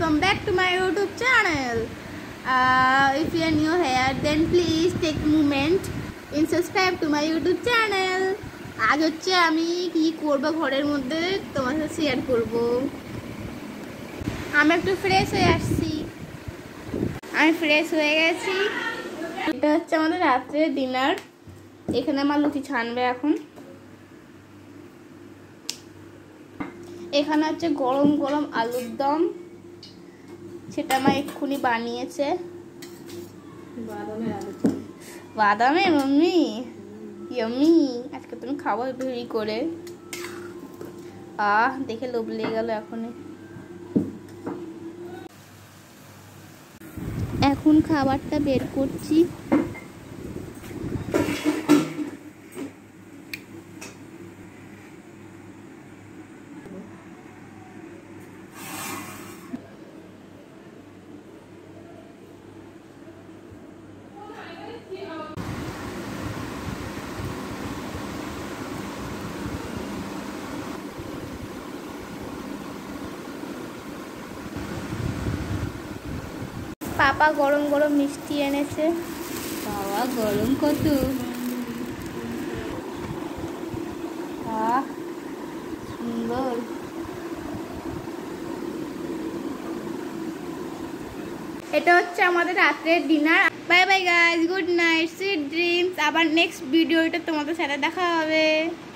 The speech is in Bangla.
welcome back to my YouTube channel. If you are new here, then please take a moment and subscribe to my YouTube channel. আজ হচ্ছে আমি কি করব ঘরের মধ্যে তোমার সাথে শেয়ার করব। আমি একটু ফ্রেশ হয়ে আসছি। আমি ফ্রেশ হয়ে গেছি। এটা হচ্ছে আমাদের রাতের ডিনার। এখানে আমার লুচি ছানবে এখন। এখানে হচ্ছে গরম গরম আলুর দম, সেটা মা এক্ষুনি বানিয়েছে। বাদামে মাম্মি ইয়াম্মি, আজকে তুমি খাবো ভেরি করে। দেখে লোভ লেগে গেল এখনই। এখন খাবারটা বের করছি। পাপা গরম গরম মিষ্টি এনেছে। বাবা গরম কত, সুন্দর। এটা হচ্ছে আমাদের রাতের dinner. Bye bye guys, good night, sweet dreams. আবার নেক্সট ভিডিওটা তোমাদের সাথে দেখা হবে।